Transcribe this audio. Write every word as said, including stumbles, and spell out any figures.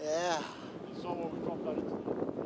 Yeah. You saw what we dropped that into.